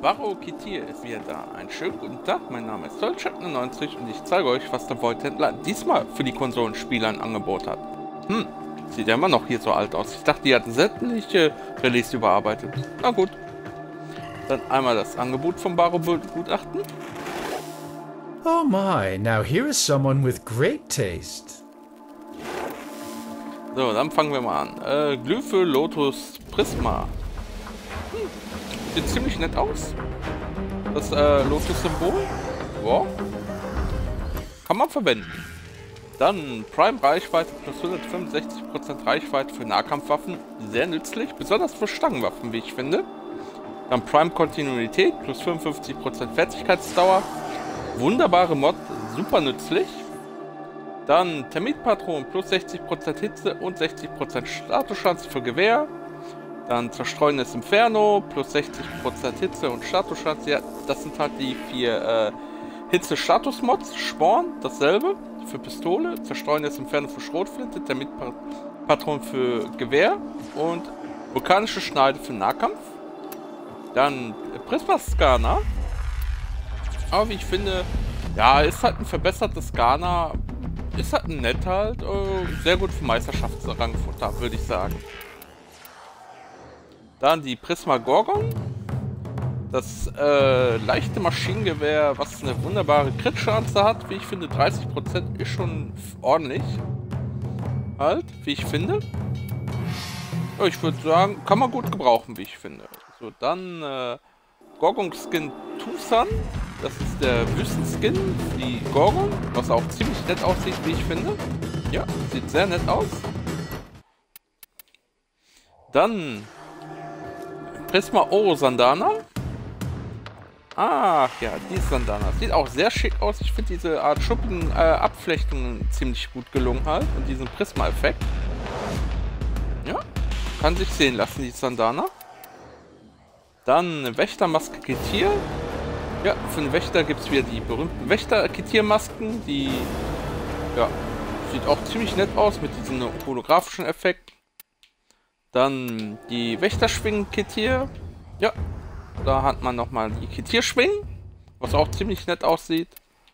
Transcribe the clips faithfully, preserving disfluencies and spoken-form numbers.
Varro Kitir ist wieder da. Einen schönen guten Tag, mein Name ist Solchak neunundneunzig und ich zeige euch, was der Void-Händler diesmal für die Konsolenspieler ein Angebot hat. Hm, sieht ja immer noch hier so alt aus. Ich dachte, die hatten sämtliche Release überarbeitet. Na gut. Dann einmal das Angebot vom Varro-Gutachten. Oh my, now here is someone with great taste. So, dann fangen wir mal an. Äh, Glyphe Lotus Prisma. Hm, sieht ziemlich nett aus. Das äh, Lotus-Symbol. Wow. Kann man verwenden. Dann Prime Reichweite plus hundertfünfundsechzig Prozent Reichweite für Nahkampfwaffen. Sehr nützlich, besonders für Stangenwaffen, wie ich finde. Dann Prime Kontinuität plus fünfundfünfzig Prozent Fertigkeitsdauer. Wunderbare Mod, super nützlich. Dann Termitpatronen plus sechzig Prozent Hitze und sechzig Prozent Statuschance für Gewehr. Dann Zerstreuendes Inferno plus sechzig Prozent Hitze und Statuschance. Ja, das sind halt die vier äh, Hitze-Status-Mods. Sporn, dasselbe für Pistole. Zerstreuendes Inferno für Schrotflinte. Termitpatronen für Gewehr. Und vulkanische Schneide für Nahkampf. Dann Prisma-Scanner. Aber wie ich finde, ja, ist halt ein verbessertes Scanner. Ist halt ein nett halt. Äh, sehr gut für Meisterschaftsrangfutter, würde ich sagen. Dann die Prisma Gorgon. Das äh, leichte Maschinengewehr, was eine wunderbare Crit-Chance hat. Wie ich finde, dreißig Prozent ist schon ordentlich. Halt, wie ich finde. Ja, ich würde sagen, kann man gut gebrauchen, wie ich finde. So, dann äh, Gorgon Skin Tucson. Das ist der Wüstenskin, die Gorgon, was auch ziemlich nett aussieht, wie ich finde. Ja, sieht sehr nett aus. Dann Prisma Oro Sandana. Ach ja, die Sandana. Sieht auch sehr schick aus. Ich finde diese Art schuppigen äh, Abflechtungen ziemlich gut gelungen halt. Und diesen Prisma-Effekt. Ja, kann sich sehen lassen, die Sandana. Dann Wächtermaske Kitir. Ja, für den Wächter gibt es wieder die berühmten Wächter-Kitir-Masken. Die, ja, sieht auch ziemlich nett aus mit diesem holographischen Effekt. Dann die Wächterschwingen-Kitir. Ja, da hat man nochmal die Kitir-Schwingen, was auch ziemlich nett aussieht.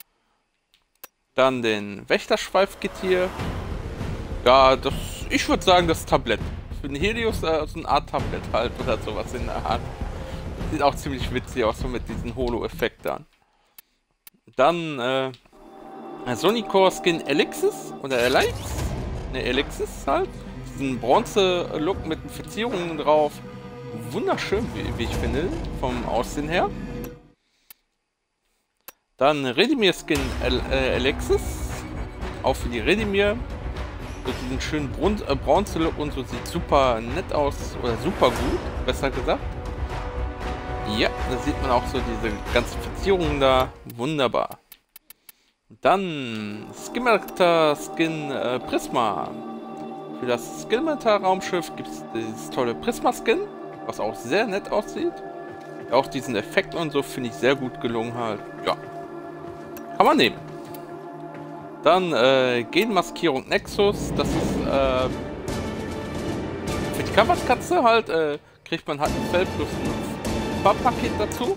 Dann den Wächterschweif-Kitir. Ja, das, ich würde sagen, das Tablett. Für den Helios äh, so eine Art Tablett halt oder sowas in der Art. Sieht auch ziemlich witzig aus, so mit diesen Holo-Effekt dann. Dann, äh, Sonicore Skin Elixis oder Elix. Ne, Elixis halt. Diesen Bronze-Look mit den Verzierungen drauf. Wunderschön, wie, wie ich finde, vom Aussehen her. Dann Redimir Skin El äh, Elixis. Auch für die Redimir. So diesen schönen Bron äh, Bronze-Look und so, sieht super nett aus. Oder super gut, besser gesagt. Ja, da sieht man auch so diese ganzen Verzierungen da. Wunderbar. Dann Skimitar Skin äh, Prisma. Für das Skimitar Raumschiff gibt es dieses tolle Prisma Skin, was auch sehr nett aussieht. Auch diesen Effekt und so finde ich sehr gut gelungen halt. Ja. Kann man nehmen. Dann äh, Genmaskierung Nexus. Das ist äh, für die Covered-Katze halt, äh, kriegt man halt ein Fell plus ein Farbpaket dazu.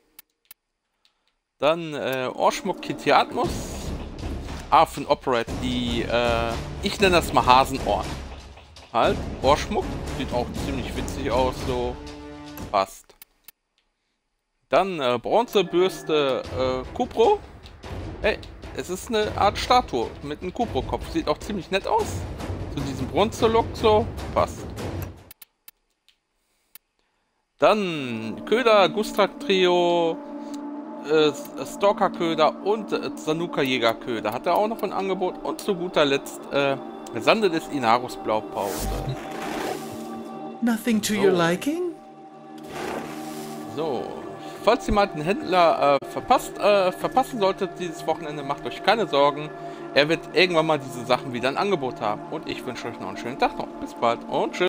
Dann äh, Ohrschmuck Kitir Atmos. Ah, für den Operator. Die, äh, ich nenne das mal Hasenohren. Halt, Ohrschmuck. Sieht auch ziemlich witzig aus, so. Passt. Dann äh, Bronzebürste äh, Kupro. Ey, es ist eine Art Statue mit einem Kupro-Kopf. Sieht auch ziemlich nett aus. Zu diesem Bronze-Look so. Passt. Dann Köder, Gustrak Trio, äh, Stalker Köder und äh, Sanuka Jäger Köder. Hat er auch noch ein Angebot. Und zu guter Letzt äh, Sande des Inarus Blaupause. Nothing to so. your liking? So. Falls ihr mal den Händler äh, verpasst, äh, verpassen solltet dieses Wochenende, macht euch keine Sorgen. Er wird irgendwann mal diese Sachen wieder ein Angebot haben. Und ich wünsche euch noch einen schönen Tag noch. Bis bald und tschüss.